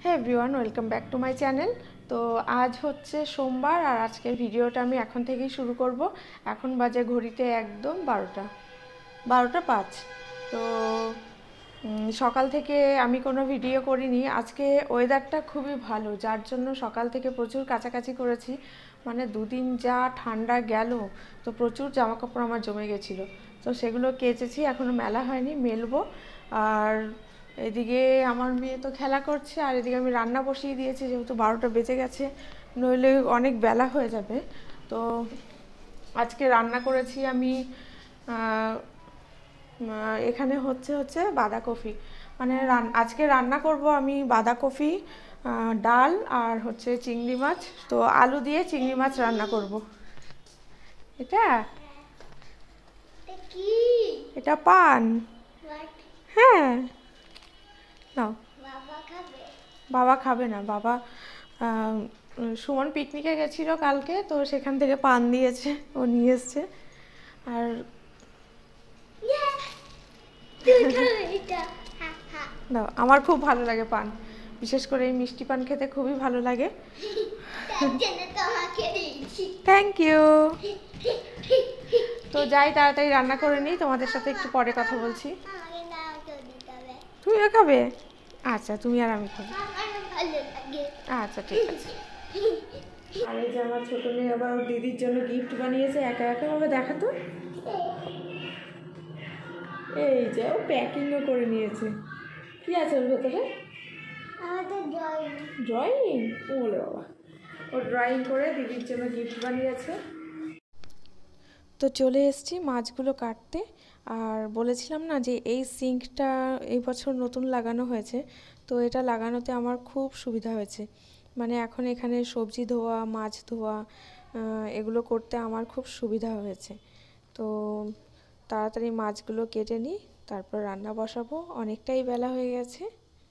হ্যাঁ everyone, welcome back to my channel. তো আজ হচ্ছে সোমবার আর আজকের ভিডিওটা আমি এখন থেকেই শুরু করব। এখন বাজে ঘড়িতে একদম 12টা 5। তো সকাল থেকে আমি কোনো ভিডিও করিনি। আজকে ওয়েদারটা খুবই ভালো, যার জন্য সকাল থেকে প্রচুর কাচাকাচি করেছি। মানে দুদিন যা ঠান্ডা গেল, তো প্রচুর জামাকাপড় আমার জমে গেছিলো। তো সেগুলো কেচেছি, এখনও মেলা হয়নি, মেলবো। আর এদিকে আমার মেয়ে তো খেলা করছে, আর এদিকে আমি রান্না বসিয়ে দিয়েছি, যেহেতু 12টা বেজে গেছে, নইলে অনেক বেলা হয়ে যাবে। তো আজকে রান্না করেছি আমি এখানে হচ্ছে বাঁধাকপি। মানে আজকে রান্না করব আমি বাঁধাকপি, ডাল আর হচ্ছে চিংড়ি মাছ। তো আলু দিয়ে চিংড়ি মাছ রান্না করব। এটা এটা পান। হ্যাঁ, নাও। বাবা খাবে না। বাবা সুমন পিকনিকে গেছিল কালকে, তো সেখান থেকে পান দিয়েছে, ও নিয়ে এসছে। আর দাও, আমার খুব ভালো লাগে পান, বিশেষ করে এই মিষ্টি পান খেতে খুবই ভালো লাগে। Thank you. তো যাই, তাড়াতাড়ি রান্না করে নিই, তোমাদের সাথে একটু পরে কথা বলছি। তুমিও খাবে? আচ্ছা, তুমি আর আমি খাবো। আচ্ছা, ঠিক আছে। আর এই যে আমার ছোট মেয়ে আবার ওর দিদির জন্য গিফট বানিয়েছে, একা একা ভাবে দেখাতো। এই যে ও প্যাকিংও করে নিয়েছে। কি আছে ওর ভেতরে? ড্রয়িং। ওলে বাবা, ও ড্রয়িং করে দিদির জন্য গিফট বানিয়েছে। তো চলে এসেছি মাছগুলো কাটতে। আর বলেছিলাম না যে এই সিঙ্কটা এই বছর নতুন লাগানো হয়েছে, তো এটা লাগানোতে আমার খুব সুবিধা হয়েছে। মানে এখন এখানে সবজি ধোয়া, মাছ ধোয়া, এগুলো করতে আমার খুব সুবিধা হয়েছে। তো তাড়াতাড়ি মাছগুলো কেটে নিই, তারপর রান্না বসাবো, অনেকটাই বেলা হয়ে গেছে।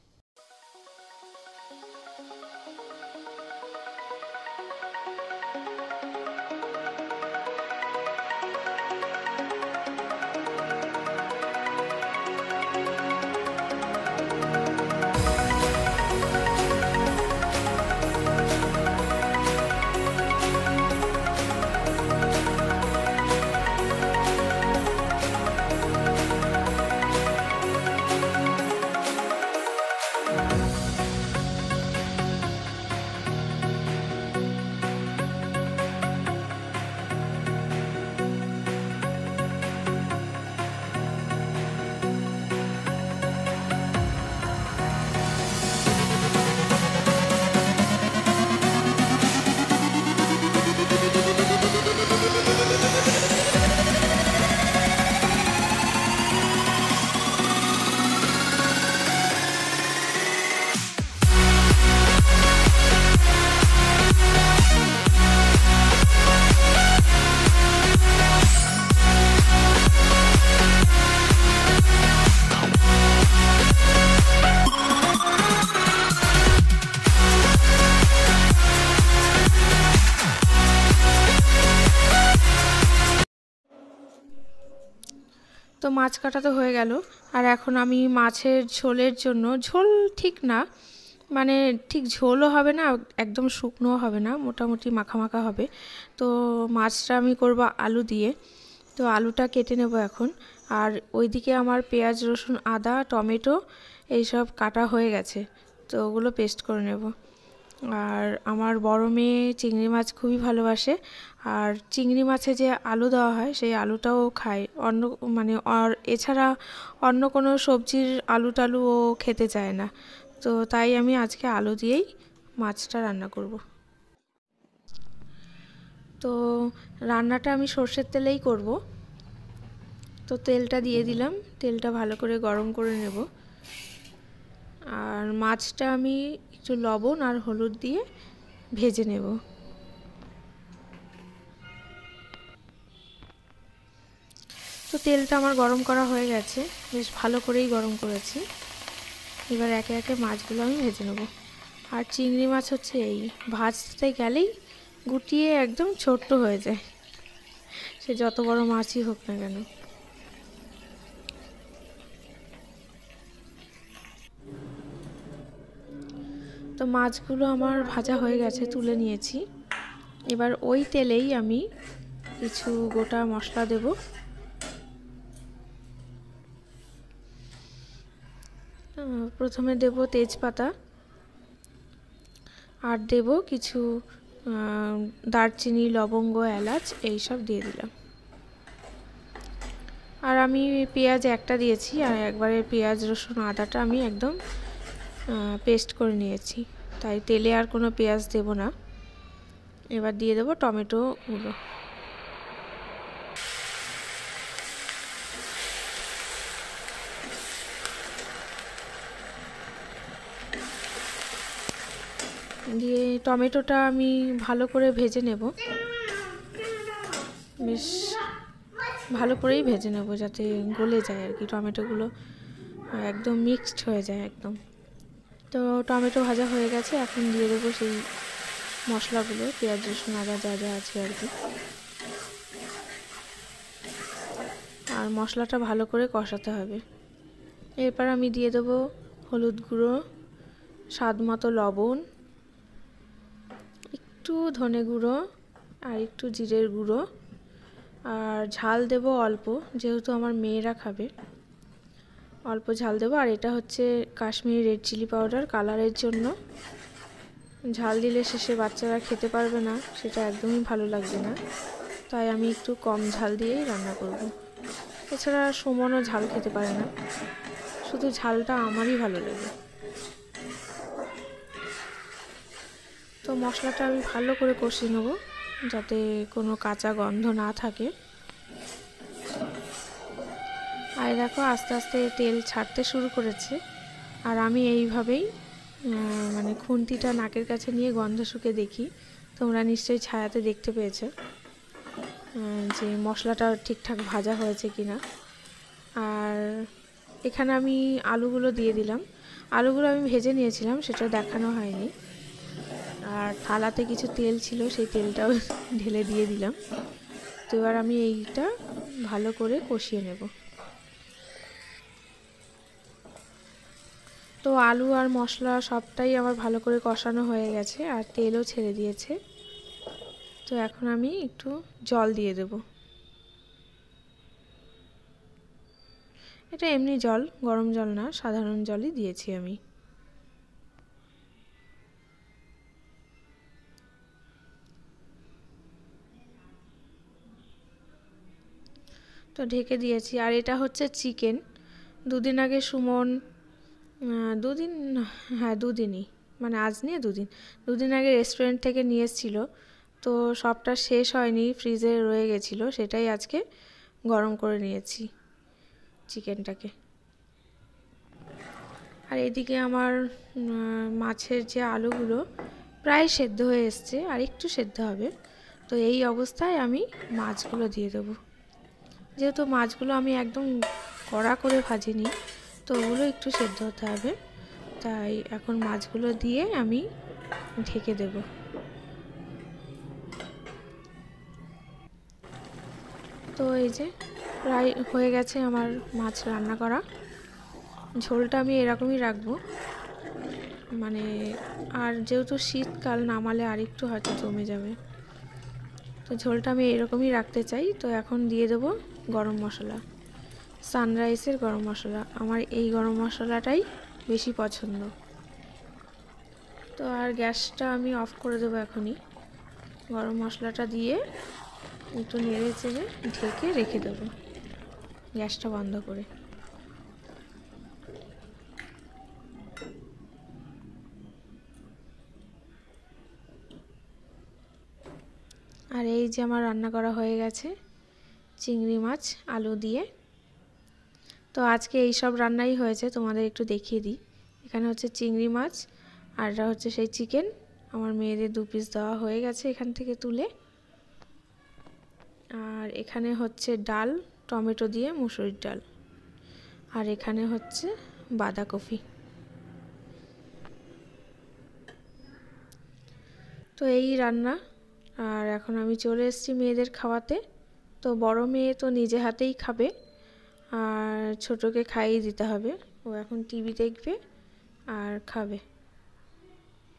তো মাছ কাটা তো হয়ে গেল, আর এখন আমি মাছের ঝোলের জন্য, ঝোল ঠিক না, মানে ঠিক ঝোলও হবে না, একদম শুকনোও হবে না, মোটামুটি মাখা মাখা হবে। তো মাছটা আমি করব আলু দিয়ে। তো আলুটা কেটে নেব এখন। আর ওইদিকে আমার পেঁয়াজ, রসুন, আদা, টমেটো এইসব কাটা হয়ে গেছে, তো ওগুলো পেস্ট করে নেব। আর আমার বড় মেয়ে চিংড়ি মাছ খুবই ভালোবাসে, আর চিংড়ি মাছে যে আলু দেওয়া হয় সেই আলুটাও খায়, অন্য মানে আর এছাড়া অন্য কোনো সবজির আলু টালু ও খেতে চায় না। তো তাই আমি আজকে আলু দিয়েই মাছটা রান্না করব। তো রান্নাটা আমি সর্ষের তেলেই করব। তো তেলটা দিয়ে দিলাম, তেলটা ভালো করে গরম করে নেব। আর মাছটা আমি একটু লবণ আর হলুদ দিয়ে ভেজে নেব। তো তেলটা আমার গরম করা হয়ে গেছে, বেশ ভালো করেই গরম করেছি। এবার একে একে মাছগুলো আমি ভেজে নেব। আর চিংড়ি মাছ হচ্ছে এই ভাজতে গেলেই গুটিয়ে একদম ছোট্ট হয়ে যায়, সে যত বড় মাছই হোক না কেন। তো মাছগুলো আমার ভাজা হয়ে গেছে, তুলে নিয়েছি। এবার ওই তেলেই আমি কিছু গোটা মশলা দেব। প্রথমে দেব তেজপাতা, আর দেব কিছু দারচিনি, লবঙ্গ, এলাচ এইসব দিয়ে দিলাম। আর আমি পেঁয়াজ একটা দিয়েছি, আর একবারে পেঁয়াজ, রসুন, আদাটা আমি একদম পেস্ট করে নিয়েছি, তাই তেলে আর কোনো পেঁয়াজ দেব না। এবার দিয়ে দেবো টমেটোগুলো। দিয়ে টমেটোটা আমি ভালো করে ভেজে নেব, বেশ ভালো করেই ভেজে নেব যাতে গলে যায় আর কি, টমেটোগুলো একদম মিক্সড হয়ে যায় একদম। তো টমেটো ভাজা হয়ে গেছে, এখন দিয়ে দেবো সেই মশলাগুলো, পেঁয়াজ, রসুন, আদা যা যা আছে আর কি। আর মশলাটা ভালো করে কষাতে হবে। এরপর আমি দিয়ে দেবো হলুদ গুঁড়ো, স্বাদ মতো লবণ, একটু ধনে গুঁড়ো, আর একটু জিরের গুঁড়ো, আর ঝাল দেব অল্প, যেহেতু আমার মেয়েরা খাবে অল্প ঝাল দেবো। আর এটা হচ্ছে কাশ্মীরি রেড চিলি পাউডার, কালারের জন্য। ঝাল দিলে শেষে বাচ্চারা খেতে পারবে না, সেটা একদমই ভালো লাগবে না, তাই আমি একটু কম ঝাল দিয়েই রান্না করব। এছাড়া সুমনও ঝাল খেতে পারে না, শুধু ঝালটা আমারই ভালো লাগে। তো মশলাটা আমি ভালো করে কষিয়ে নেব যাতে কোনো কাঁচা গন্ধ না থাকে। আর দেখো আস্তে আস্তে তেল ছাড়তে শুরু করেছে, আর আমি এইভাবেই মানে খুন্তিটা নাকের কাছে নিয়ে গন্ধ শুকে দেখি। তোমরা নিশ্চয়ই ছায়াতে দেখতে পেয়েছো যে মশলাটা ঠিকঠাক ভাজা হয়েছে কিনা। আর এখানে আমি আলুগুলো দিয়ে দিলাম। আলুগুলো আমি ভেজে নিয়েছিলাম, সেটা দেখানো হয়নি। আর থালাতে কিছু তেল ছিল, সেই তেলটাও ঢেলে দিয়ে দিলাম। তো এবার আমি এইটা ভালো করে কষিয়ে নেব। তো আলু আর মশলা সবটাই আমার ভালো করে কষানো হয়ে গেছে, আর তেলও ছেড়ে দিয়েছে। তো এখন আমি একটু জল দিয়ে দেব। এটা এমনি জল, গরম জল না, সাধারণ জলই দিয়েছি আমি। তো ঢেকে দিয়েছি। আর এটা হচ্ছে চিকেন। দুদিন আগে সুমন, দুদিন, হ্যাঁ দুদিনই, মানে আজ নিয়ে দুদিন আগে রেস্টুরেন্ট থেকে নিয়ে এসেছিল। তো সবটা শেষ হয়নি, ফ্রিজে রয়ে গেছিলো, সেটাই আজকে গরম করে নিয়েছি চিকেনটাকে। আর এদিকে আমার মাছের যে আলুগুলো প্রায় সেদ্ধ হয়ে এসছে, আর একটু সেদ্ধ হবে। তো এই অবস্থায় আমি মাছগুলো দিয়ে দেবো। যেহেতু মাছগুলো আমি একদম কড়া করে ভাজিনি, তো ওগুলো একটু সেদ্ধ হতে হবে, তাই এখন মাছগুলো দিয়ে আমি ঢেকে দেব। তো এই যে প্রায় হয়ে গেছে আমার মাছ রান্না করা। ঝোলটা আমি এরকমই রাখবো, মানে আর যেহেতু শীতকাল, নামালে আর একটু হয়তো জমে যাবে। তো ঝোলটা আমি এরকমই রাখতে চাই। তো এখন দিয়ে দেবো গরম মশলা, সানরাইসের গরম মশলা। আমার এই গরম মশলাটাই বেশি পছন্দ। তো আর গ্যাসটা আমি অফ করে দেবো এখনই। গরম মশলাটা দিয়ে একটু নেড়ে চেড়ে ঢেকে রেখে দেবো, গ্যাসটা বন্ধ করে। আর এই যে আমার রান্না করা হয়ে গেছে চিংড়ি মাছ আলু দিয়ে। তো আজকে এই সব রান্নাই হয়েছে, তোমাদের একটু দেখিয়ে দিই। এখানে হচ্ছে চিংড়ি মাছ, আর এটা হচ্ছে সেই চিকেন। আমার মেয়েদের 2 পিস দেওয়া হয়ে গেছে এখান থেকে তুলে। আর এখানে হচ্ছে ডাল, টমেটো দিয়ে মুসুরির ডাল। আর এখানে হচ্ছে বাঁধাকপি। তো এই রান্না। আর এখন আমি চলে এসেছি মেয়েদের খাওয়াতে। তো বড় মেয়ে তো নিজে হাতেই খাবে, আর ছোটোকে খাইয়ে দিতে হবে। ও এখন টিভি দেখবে আর খাবে।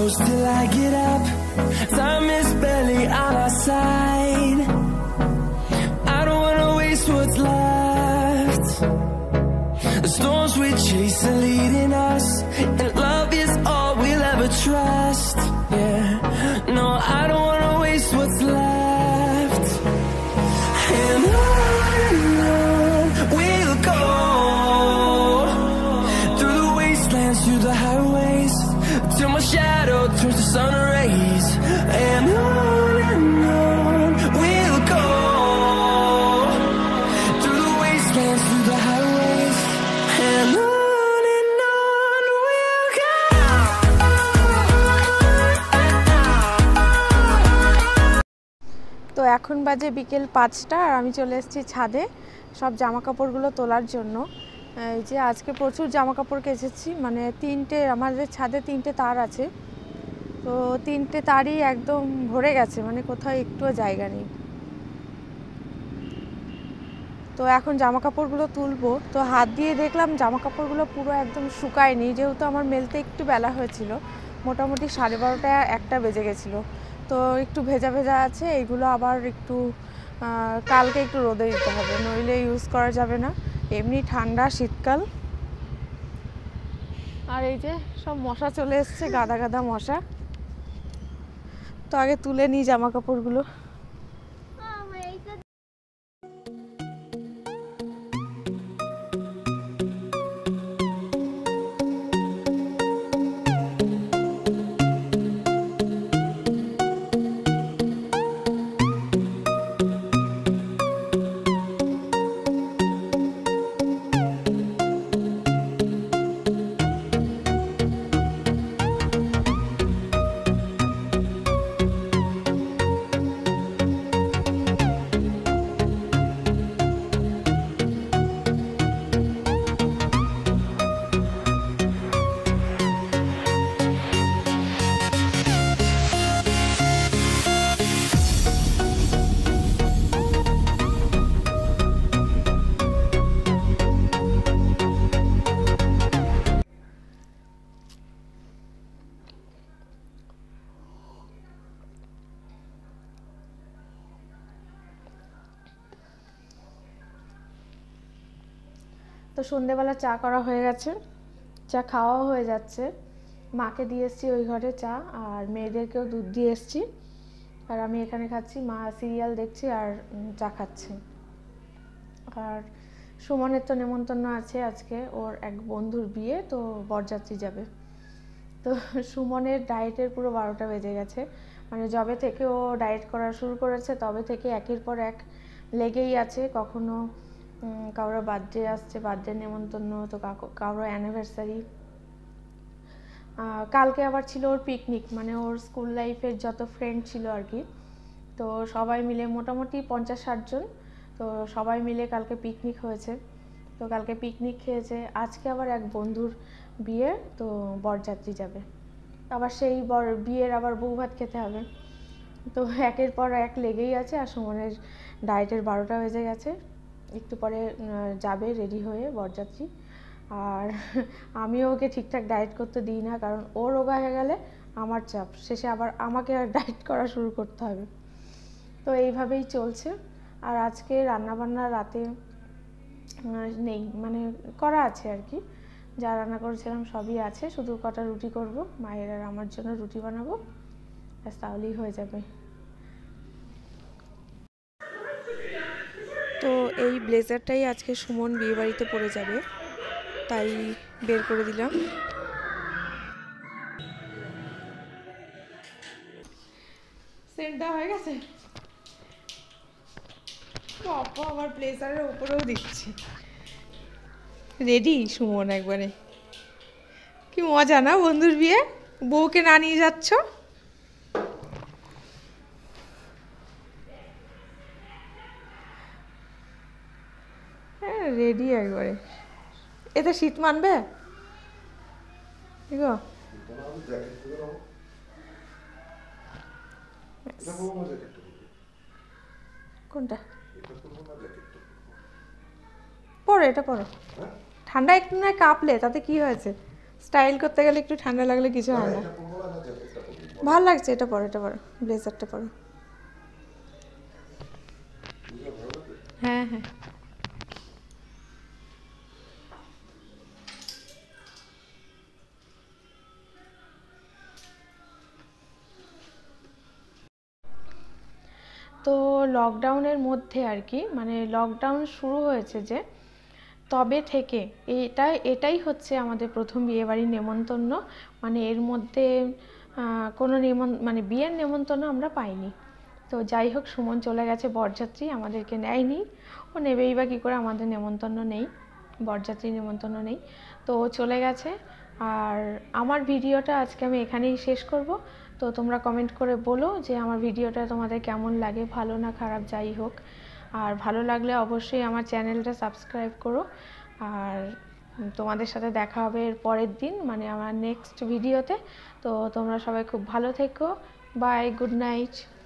close till I get up. Time is barely on our side. I don't wanna waste what's left. The storms we chase are leading us, and love is all we'll ever trust. Yeah, no, I don't wanna waste what's left. And on we'll go, through the wastelands, through the highways, till my shadow turns to sun rays. And on we'll go, through the wastelands, through the highways, and on we'll go. তো এখন বাজে বিকেল 5টা আর আমি চলে এসেছি ছাদে সব জামা কাপড়গুলো তোলার জন্য। এই যে আজকে প্রচুর জামা কাপড় কেচেছি, মানে আমাদের ছাদে 3টে তার আছে, তো 3টে তারই একদম ভরে গেছে, মানে কোথাও একটুও জায়গা নেই। তো এখন জামা কাপড়গুলো তুলবো, তো হাত দিয়ে দেখলাম জামা কাপড়গুলো পুরো একদম শুকায়নি, যেহেতু আমার মেলতে একটু বেলা হয়েছিল, মোটামুটি 12:30 1টা বেজে গেছিলো। তো একটু ভেজা ভেজা আছে, এইগুলো আবার একটু কালকে একটু রোদে দিতে হবে, নইলে ইউজ করা যাবে না। এমনি ঠান্ডা শীতকাল। আর এই যে সব মশা চলে এসছে, গাদা গাদা মশা। তো আগে তুলে নিই জামা কাপড়গুলো। তো সন্ধ্যেবেলা চা করা হয়ে গেছে, চা খাওয়াও হয়ে যাচ্ছে। মাকে দিয়ে এসছি ওই ঘরে চা, আর মেয়েদেরকেও দুধ দিয়ে এসছি, আর আমি এখানে খাচ্ছি। মা সিরিয়াল দেখছি আর চা খাচ্ছে। আর সুমনের তো নেমন্তন্ন আছে আজকে, ওর এক বন্ধুর বিয়ে, তো বরযাত্রী যাবে। তো সুমনের ডায়েটের পুরো 12টা বেজে গেছে, মানে যবে থেকে ও ডায়েট করা শুরু করেছে তবে থেকে একের পর এক লেগেই আছে। কখনো কারোর বার্থডে আসছে, বার্থডে নেমন্তন্ন, তো কারোর অ্যানিভার্সারি। কালকে আবার ছিল ওর পিকনিক, মানে ওর স্কুল লাইফের যত ফ্রেন্ড ছিল আর কি, তো সবাই মিলে মোটামুটি 50-60 জন, তো সবাই মিলে কালকে পিকনিক হয়েছে। তো কালকে পিকনিক খেয়েছে, আজকে আবার এক বন্ধুর বিয়ে, তো বরযাত্রী যাবে, আবার সেই বিয়ের আবার বউ ভাত খেতে হবে। তো একের পর এক লেগেই আছে। আর সুমনের ডায়েটের 12টা বেজে গেছে, একটু পরে যাবে রেডি হয়ে বরযাত্রী। আর আমিও ওকে ঠিকঠাক ডায়েট করতে দিই না, কারণ ও রোগা হয়ে গেলে আমার চাপ, শেষে আবার আমাকে আর ডায়েট করা শুরু করতে হবে। তো এইভাবেই চলছে। আর আজকে রান্নাবান্না রাতে নেই, মানে করা আছে আর কি, যা রান্না করেছিলাম সবই আছে, শুধু কটা রুটি করব, মায়ের আর আমার জন্য রুটি বানাবো, ব্যাস তাহলেই হয়ে যাবে। তো এই ব্লেজারটাই আজকে সুমন বিয়েবাড়িতে পরে যাবে, তাই বের করে দিলাম। সেন্টটা হয়ে গেছে, বাবা আমার ব্লেজারের উপরেও দিচ্ছি। রেডি সুমন একবারে। কি মজা না বন্ধুর বিয়ে, বউকে না নিয়ে যাচ্ছ। হ্যাঁ রেডি একবারে। এতে শীত মানবে গো? কোনটা পরো, এটা পরো। ঠান্ডা একটু না কাঁপলে তাতে কি হয়েছে, স্টাইল করতে গেলে একটু ঠান্ডা লাগলে কিছু হয় না। ভাল লাগছে, এটা পরো, এটা পরো, ব্লেজারটা পরো। হ্যাঁ হ্যাঁ। তো লকডাউনের মধ্যে আর কি, মানে লকডাউন শুরু হয়েছে যে তবে থেকে এটাই হচ্ছে আমাদের প্রথম বিয়েবাড়ির নেমন্তন্ন। মানে এর মধ্যে কোনো মানে বিয়ের নেমন্তন্ন আমরা পাইনি। তো যাই হোক, সুমন চলে গেছে বরযাত্রী, আমাদেরকে নেয়নি। ও নেবেই বা কী করে, আমাদের নেমন্তন্ন নেই, বরযাত্রী নেমন্তন্ন নেই। তো ও চলে গেছে। আর আমার ভিডিওটা আজকে আমি এখানেই শেষ করব। তো তোমরা কমেন্ট করে বলো যে আমার ভিডিওটা তোমাদের কেমন লাগে, ভালো না খারাপ যাই হোক। আর ভালো লাগলে অবশ্যই আমার চ্যানেলটা সাবস্ক্রাইব করো। আর তোমাদের সাথে দেখা হবে এর পরের দিন, মানে আমার নেক্সট ভিডিওতে। তো তোমরা সবাই খুব ভালো থেকো। Bye, good night.